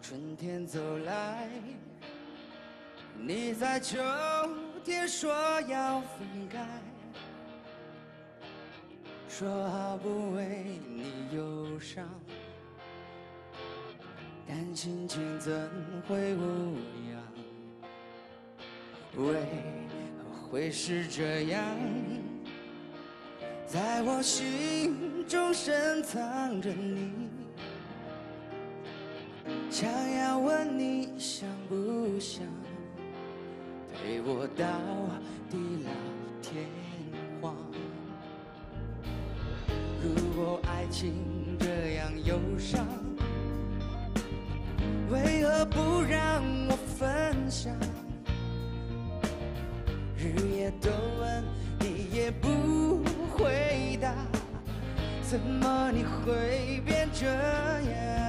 春天走来，你在秋天说要分开，说好不为你忧伤，但心情怎会无恙？为何会是这样？在我心中深藏着你，想要问你想不想陪我到地老天荒？如果爱情这样忧伤，为何不让我分享？日夜都问你也不回答，怎么你会变这样？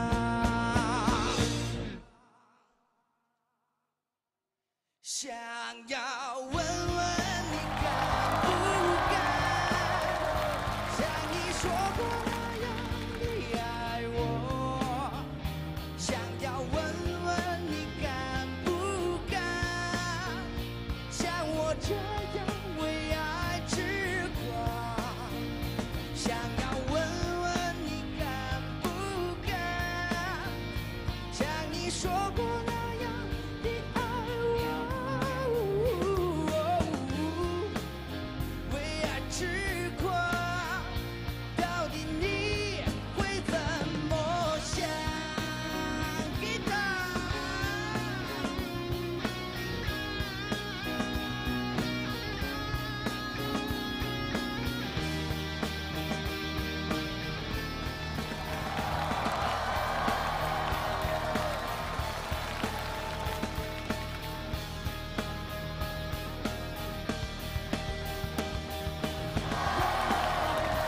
想要问问你敢不敢，像你说过那样的爱我？想要问问你敢不敢，像我这样为爱痴狂？想要问问你敢不敢，像你说过那样的爱我？为爱痴狂，到底你会怎么想？给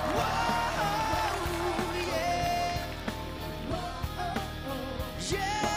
他。Yeah.